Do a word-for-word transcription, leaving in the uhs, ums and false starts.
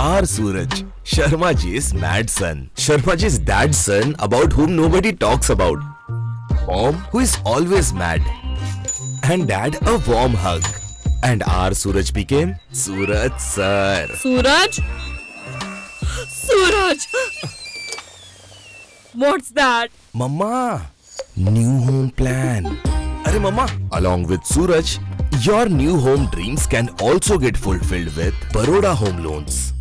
our Suraj, Sharmaji's mad son. Sharmaji's dad's son about whom nobody talks about. Mom, who is always mad. And dad, a warm hug. And our Suraj became Suraj sir. Suraj? Suraj! What's that? Mama, new home plan. Arey Mama, along with Suraj, your new home dreams can also get fulfilled with Baroda Home Loans.